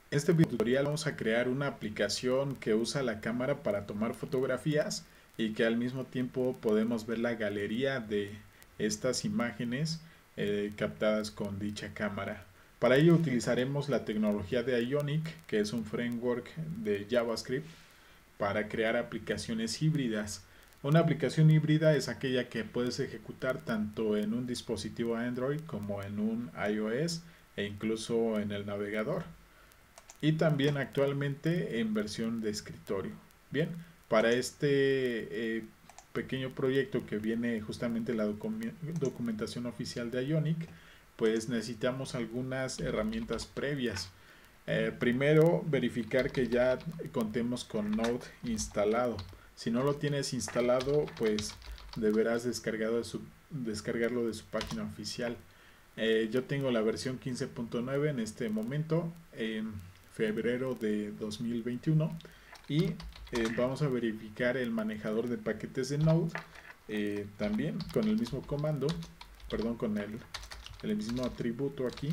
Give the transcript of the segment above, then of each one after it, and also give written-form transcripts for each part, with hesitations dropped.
En este video tutorial vamos a crear una aplicación que usa la cámara para tomar fotografías y que al mismo tiempo podemos ver la galería de estas imágenes captadas con dicha cámara. Para ello utilizaremos la tecnología de Ionic, que es un framework de JavaScript para crear aplicaciones híbridas. Una aplicación híbrida es aquella que puedes ejecutar tanto en un dispositivo Android como en un iOS e incluso en el navegador. Y también actualmente en versión de escritorio. Bien, para este pequeño proyecto que viene justamente la documentación oficial de Ionic, pues necesitamos algunas herramientas previas. Primero, verificar que ya contemos con Node instalado. Si no lo tienes instalado, pues deberás descargarlo de su página oficial. Yo tengo la versión 15.9 en este momento, en febrero de 2021, y vamos a verificar el manejador de paquetes de Node también con el mismo comando, perdón, con el mismo atributo aquí.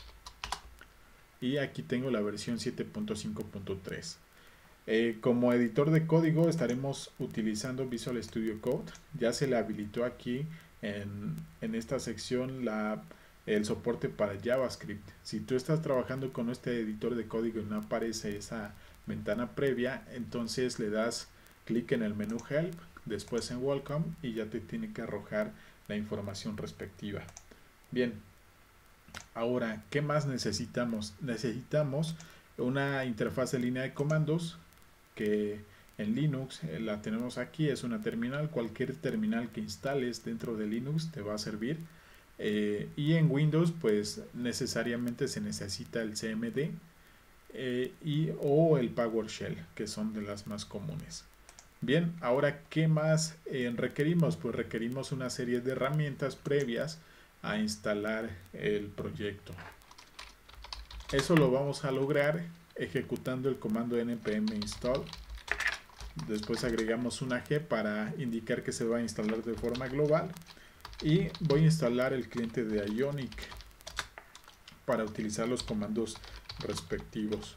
Y aquí tengo la versión 7.5.3. Como editor de código estaremos utilizando Visual Studio Code. Ya se le habilitó aquí en esta sección el soporte para JavaScript. Si tú estás trabajando con este editor de código y no aparece esa ventana previa, entonces le das clic en el menú Help, después en Welcome y ya te tiene que arrojar la información respectiva. Bien, ahora, ¿qué más necesitamos? Necesitamos una interfaz de línea de comandos que en Linux la tenemos aquí, es una terminal. Cualquier terminal que instales dentro de Linux te va a servir. Y en Windows pues necesariamente se necesita el CMD o el PowerShell, que son de las más comunes. Bien, ahora ¿qué más requerimos? Pues requerimos una serie de herramientas previas a instalar el proyecto. Eso lo vamos a lograr ejecutando el comando npm install. Después agregamos una G para indicar que se va a instalar de forma global. Y voy a instalar el cliente de Ionic para utilizar los comandos respectivos.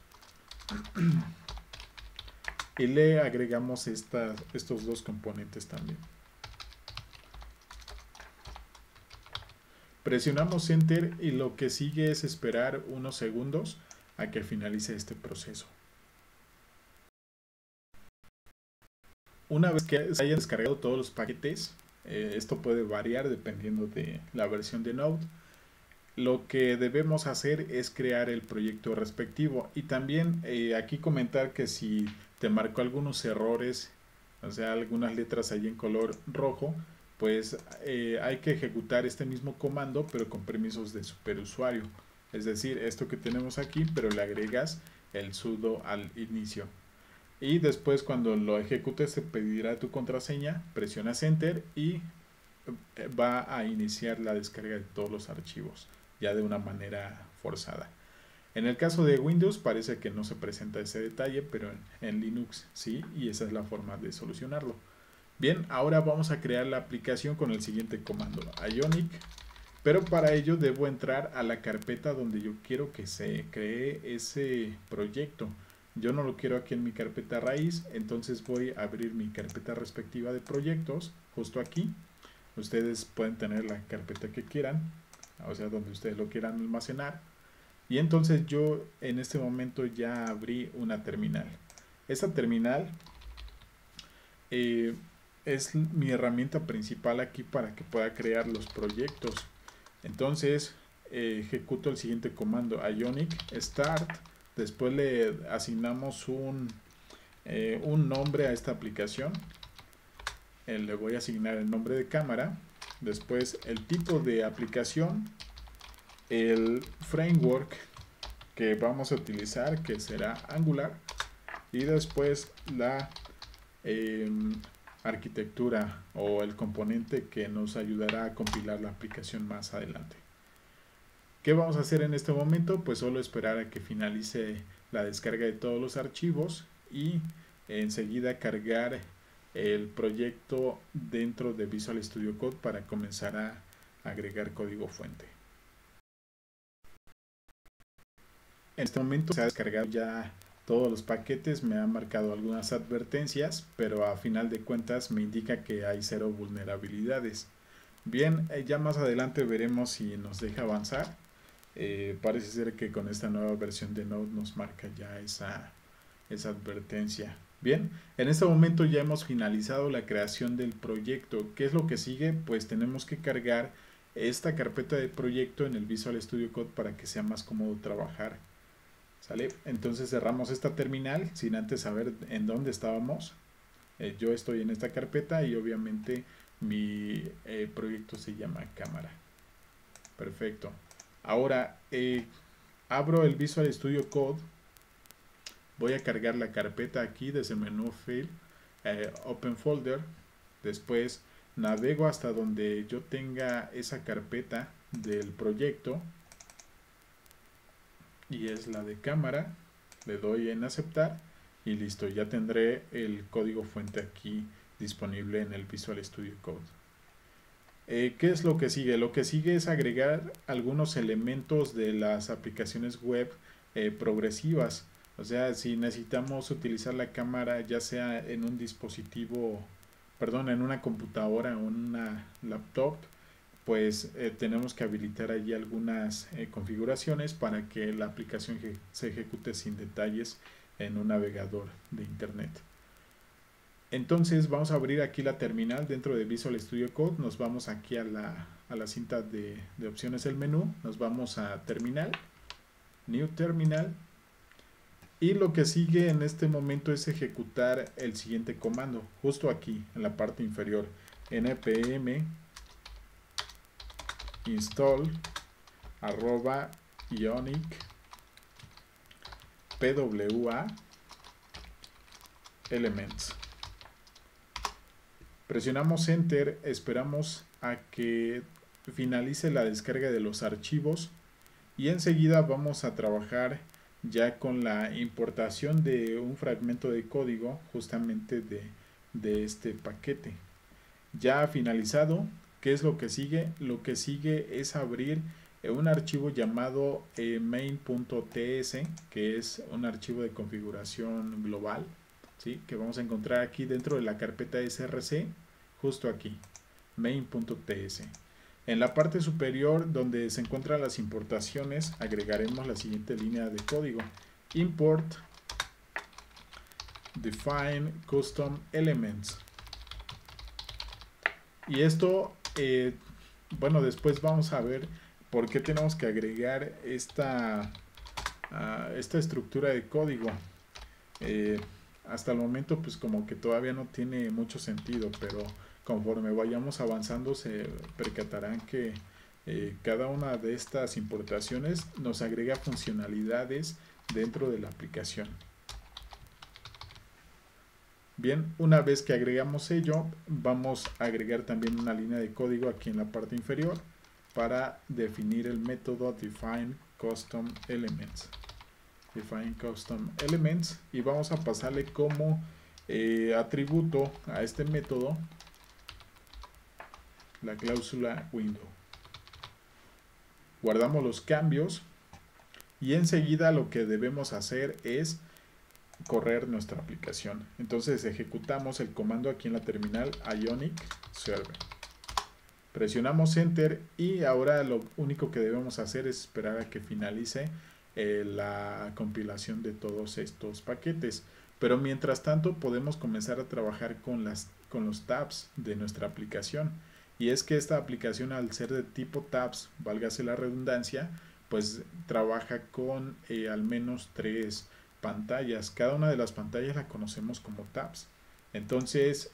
Y le agregamos estos dos componentes también. Presionamos Enter y lo que sigue es esperar unos segundos a que finalice este proceso. Una vez que se hayan descargado todos los paquetes, esto puede variar dependiendo de la versión de Node, lo que debemos hacer es crear el proyecto respectivo. Y también aquí comentar que si te marcó algunos errores, o sea, algunas letras ahí en color rojo, pues hay que ejecutar este mismo comando pero con permisos de superusuario. Es decir, esto que tenemos aquí, pero le agregas el sudo al inicio. Y después cuando lo ejecutes te pedirá tu contraseña, presionas Enter y va a iniciar la descarga de todos los archivos, ya de una manera forzada. En el caso de Windows parece que no se presenta ese detalle, pero en Linux sí, y esa es la forma de solucionarlo. Bien, ahora vamos a crear la aplicación con el siguiente comando, Ionic, pero para ello debo entrar a la carpeta donde yo quiero que se cree ese proyecto. Yo no lo quiero aquí en mi carpeta raíz, entonces voy a abrir mi carpeta respectiva de proyectos, justo aquí. Ustedes pueden tener la carpeta que quieran, o sea, donde ustedes lo quieran almacenar. Y entonces yo en este momento ya abrí una terminal. Esta terminal es mi herramienta principal aquí para que pueda crear los proyectos. Entonces ejecuto el siguiente comando, Ionic start. Después le asignamos un nombre a esta aplicación. Le voy a asignar el nombre de cámara. Después el tipo de aplicación, el framework que vamos a utilizar, que será Angular, y después la arquitectura o el componente que nos ayudará a compilar la aplicación más adelante. ¿Qué vamos a hacer en este momento? Pues solo esperar a que finalice la descarga de todos los archivos y enseguida cargar el proyecto dentro de Visual Studio Code para comenzar a agregar código fuente. En este momento se ha descargado ya todos los paquetes, me ha marcado algunas advertencias, pero a final de cuentas me indica que hay 0 vulnerabilidades. Bien, ya más adelante veremos si nos deja avanzar. Parece ser que con esta nueva versión de Node nos marca ya esa advertencia. Bien, en este momento ya hemos finalizado la creación del proyecto. ¿Qué es lo que sigue? Pues tenemos que cargar esta carpeta de proyecto en el Visual Studio Code para que sea más cómodo trabajar. ¿Sale? Entonces cerramos esta terminal sin antes saber en dónde estábamos. Yo estoy en esta carpeta y obviamente mi proyecto se llama cámara. Perfecto. Ahora abro el Visual Studio Code. Voy a cargar la carpeta aquí desde el menú File, Open Folder. Después navego hasta donde yo tenga esa carpeta del proyecto. Y es la de cámara. Le doy en aceptar y listo, ya tendré el código fuente aquí disponible en el Visual Studio Code. ¿Qué es lo que sigue? Lo que sigue es agregar algunos elementos de las aplicaciones web progresivas. O sea, si necesitamos utilizar la cámara ya sea en un dispositivo, perdón, en una computadora o en una laptop, pues tenemos que habilitar allí algunas configuraciones para que la aplicación se ejecute sin detalles en un navegador de internet. Entonces vamos a abrir aquí la terminal dentro de Visual Studio Code. Nos vamos aquí a la cinta de opciones del menú. Nos vamos a Terminal, New Terminal. Y lo que sigue en este momento es ejecutar el siguiente comando. Justo aquí en la parte inferior. npm install @ionic pwa elements. Presionamos Enter, esperamos a que finalice la descarga de los archivos y enseguida vamos a trabajar ya con la importación de un fragmento de código justamente de este paquete. Ya finalizado, ¿qué es lo que sigue? Lo que sigue es abrir un archivo llamado main.ts, que es un archivo de configuración global, ¿sí? Que vamos a encontrar aquí dentro de la carpeta src, justo aquí, main.ts. En la parte superior donde se encuentran las importaciones agregaremos la siguiente línea de código: import define custom elements. Y esto, bueno, después vamos a ver por qué tenemos que agregar esta estructura de código. Hasta el momento pues como que todavía no tiene mucho sentido, pero conforme vayamos avanzando se percatarán que cada una de estas importaciones nos agrega funcionalidades dentro de la aplicación. Bien, una vez que agregamos ello, vamos a agregar también una línea de código aquí en la parte inferior para definir el método define custom elements. Define custom elements, y vamos a pasarle como atributo a este método la cláusula window. Guardamos los cambios y enseguida lo que debemos hacer es correr nuestra aplicación. Entonces ejecutamos el comando aquí en la terminal ionic server. Presionamos enter y ahora lo único que debemos hacer es esperar a que finalice la compilación de todos estos paquetes. Pero mientras tanto podemos comenzar a trabajar con los tabs de nuestra aplicación. Y es que esta aplicación, al ser de tipo tabs, válgase la redundancia, pues trabaja con al menos 3 pantallas. Cada una de las pantallas la conocemos como tabs. Entonces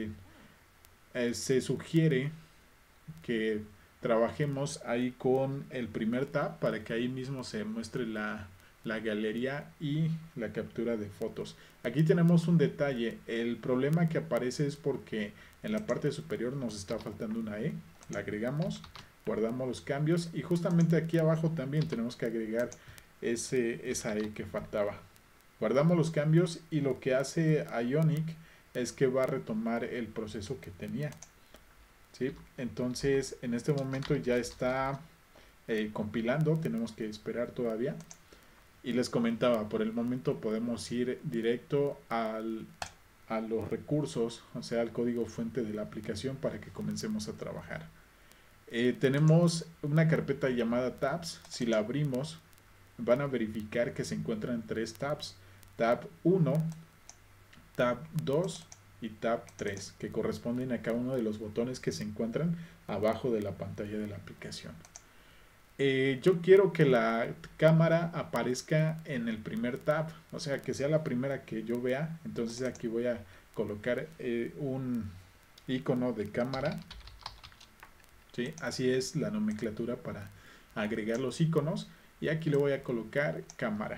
se sugiere que trabajemos ahí con el primer tab para que ahí mismo se muestre la galería y la captura de fotos. Aquí tenemos un detalle: el problema que aparece es porque en la parte superior nos está faltando una E. La agregamos, guardamos los cambios y justamente aquí abajo también tenemos que agregar esa E que faltaba. Guardamos los cambios y lo que hace Ionic es que va a retomar el proceso que tenía, ¿sí? Entonces en este momento ya está compilando, tenemos que esperar todavía. Y les comentaba, por el momento podemos ir directo a los recursos, o sea, al código fuente de la aplicación para que comencemos a trabajar. Tenemos una carpeta llamada tabs. Si la abrimos, van a verificar que se encuentran tres tabs: tab 1, tab 2 y tab 3, que corresponden a cada uno de los botones que se encuentran abajo de la pantalla de la aplicación. Yo quiero que la cámara aparezca en el primer tab, o sea, que sea la primera que yo vea. Entonces aquí voy a colocar un icono de cámara. ¿Sí? Así es la nomenclatura para agregar los iconos. Y aquí le voy a colocar cámara.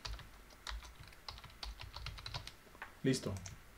Listo.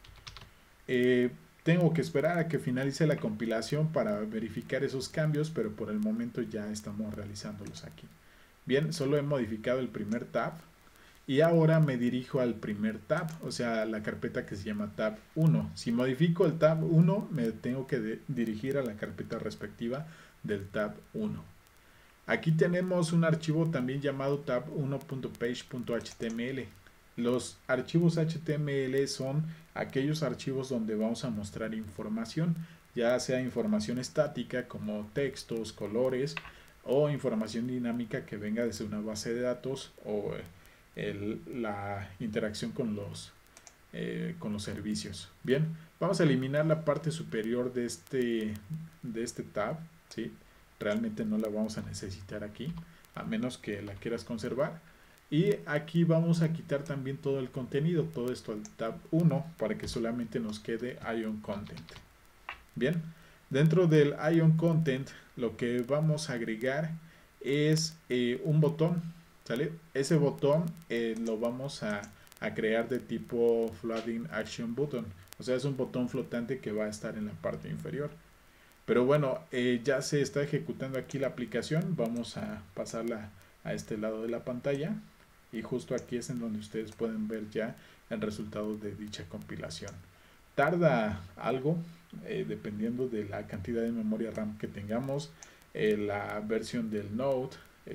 Tengo que esperar a que finalice la compilación para verificar esos cambios, pero por el momento ya estamos realizándolos aquí. Bien, solo he modificado el primer tab y ahora me dirijo al primer tab, o sea, la carpeta que se llama tab 1. Si modifico el tab 1, me tengo que dirigir a la carpeta respectiva del tab 1. Aquí tenemos un archivo también llamado tab1.page.html. Los archivos HTML son aquellos archivos donde vamos a mostrar información, ya sea información estática como textos, colores, o información dinámica que venga desde una base de datos, o la interacción con los servicios. Bien, vamos a eliminar la parte superior de este tab, ¿sí? Realmente no la vamos a necesitar aquí, a menos que la quieras conservar. Y aquí vamos a quitar también todo el contenido, todo esto al tab 1, para que solamente nos quede Ion Content. Bien, dentro del Ion Content lo que vamos a agregar es un botón, ¿sale? Ese botón lo vamos a crear de tipo Floating Action Button, o sea, es un botón flotante que va a estar en la parte inferior. Pero bueno, ya se está ejecutando aquí la aplicación. Vamos a pasarla a este lado de la pantalla. Y justo aquí es en donde ustedes pueden ver ya el resultado de dicha compilación. Tarda algo, dependiendo de la cantidad de memoria RAM que tengamos, la versión del Node,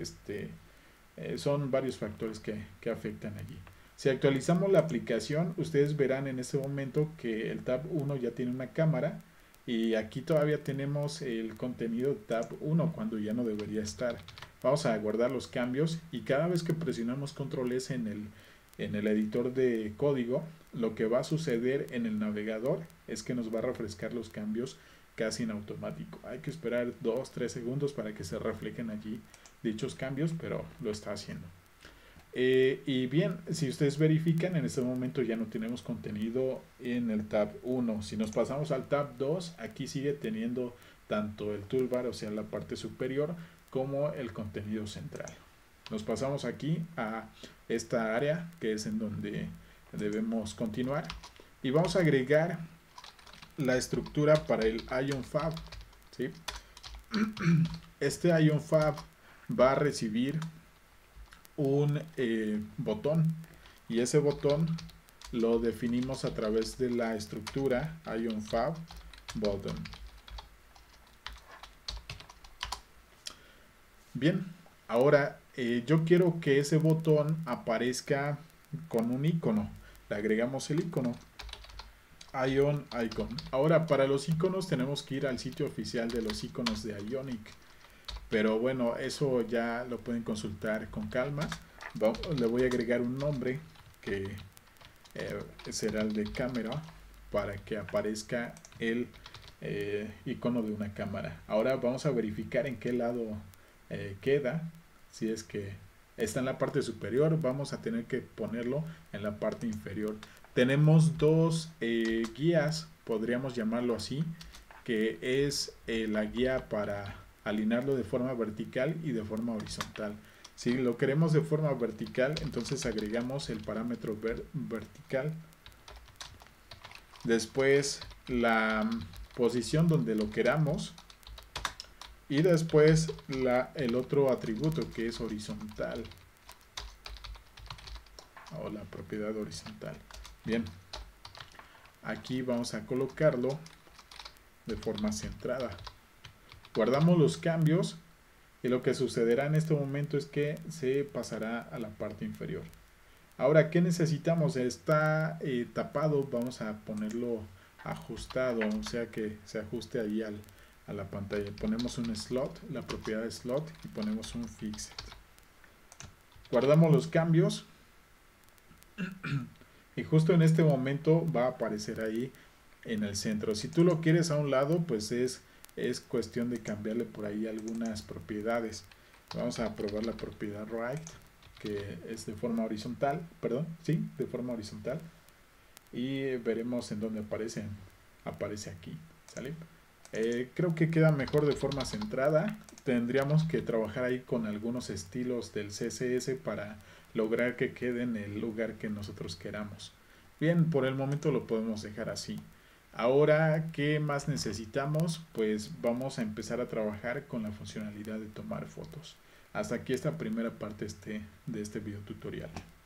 son varios factores que afectan allí. Si actualizamos la aplicación, ustedes verán en este momento que el tab 1 ya tiene una cámara. Y aquí todavía tenemos el contenido tab 1 cuando ya no debería estar. Vamos a guardar los cambios y cada vez que presionamos control S en el editor de código, lo que va a suceder en el navegador es que nos va a refrescar los cambios casi en automático. Hay que esperar 2-3 segundos para que se reflejen allí dichos cambios, pero lo está haciendo. Y bien, si ustedes verifican, en este momento ya no tenemos contenido en el tab 1. Si nos pasamos al tab 2, aquí sigue teniendo tanto el toolbar, o sea, la parte superior, como el contenido central. Nos pasamos aquí a esta área, que es en donde debemos continuar. Y vamos a agregar la estructura para el Ion Fab, ¿sí? Este Ion Fab va a recibir un botón, y ese botón lo definimos a través de la estructura Ion Fab Button. Bien, ahora yo quiero que ese botón aparezca con un icono. Le agregamos el icono Ion Icon. Ahora, para los iconos tenemos que ir al sitio oficial de los iconos de Ionic. Pero bueno, eso ya lo pueden consultar con calma. Le voy a agregar un nombre que será el de cámara, para que aparezca el icono de una cámara. Ahora vamos a verificar en qué lado queda. Si es que está en la parte superior, vamos a tener que ponerlo en la parte inferior. Tenemos dos guías, podríamos llamarlo así, que es la guía para alinearlo de forma vertical y de forma horizontal. Si lo queremos de forma vertical, entonces agregamos el parámetro vertical, después la posición donde lo queramos, y después el otro atributo que es horizontal, o la propiedad horizontal. Bien, aquí vamos a colocarlo de forma centrada. Guardamos los cambios y lo que sucederá en este momento es que se pasará a la parte inferior. Ahora, ¿qué necesitamos? Está tapado, vamos a ponerlo ajustado, o sea que se ajuste ahí a la pantalla. Ponemos un slot, la propiedad de slot, y ponemos un fixed. Guardamos los cambios y justo en este momento va a aparecer ahí en el centro. Si tú lo quieres a un lado, pues es cuestión de cambiarle por ahí algunas propiedades. Vamos a probar la propiedad right, que es de forma horizontal, perdón, sí, de forma horizontal, y veremos en dónde aparece aquí, ¿sale? Creo que queda mejor de forma centrada. Tendríamos que trabajar ahí con algunos estilos del CSS para lograr que quede en el lugar que nosotros queramos. Bien, por el momento lo podemos dejar así. Ahora, ¿qué más necesitamos? Pues vamos a empezar a trabajar con la funcionalidad de tomar fotos. Hasta aquí esta primera parte de este video tutorial.